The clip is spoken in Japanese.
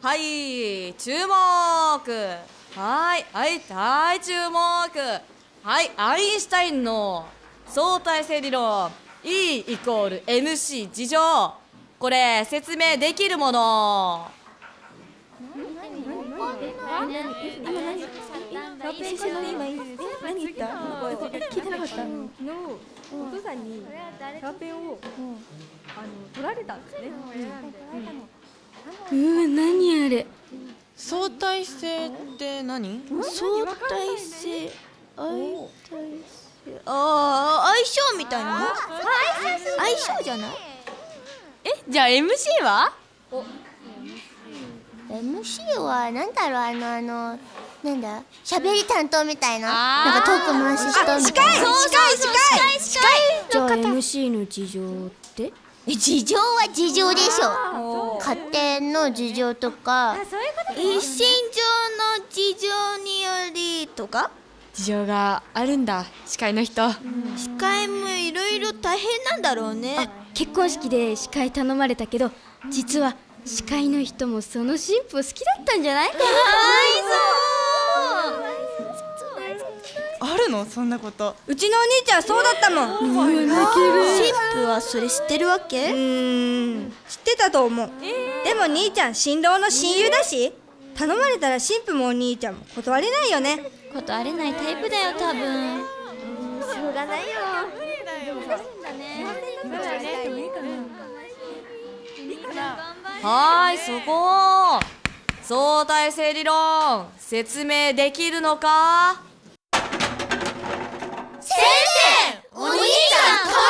はい、注目。はい、注目。はい、アインシュタインの相対性理論 E イコール MC 事乗。これ説明できるもの。 先生の今何言った？聞いてなかった。昨日お父さんにシャーペンを取られたんですね。 何あれ。 相対性って何？ 相対性、相性みたいな。相性じゃない？ じゃあ MC は？ MC はなんだろう、なんだ喋り担当みたいな、なんかトーク回し人みたいな。 司会じゃあ MC の事情って？ 事情は事情でしょ。家庭の事情とか一身上の事情によりとか。 事情があるんだ、司会の人。 司会もいろいろ大変なんだろうね。結婚式で司会頼まれたけど、実は司会の人もその新婦好きだったんじゃない？ あるのそんなこと？ うちのお兄ちゃんそうだったもん。 新婦はそれ知ってるわけ？ 知ってたと思う。でも兄ちゃん新郎の親友だし、頼まれたら新婦もお兄ちゃんも断れないよね。 断れないタイプだよ多分。 しょうがないよ。 はーい、そこ。相対性理論説明できるのか？ 先生、お兄ちゃん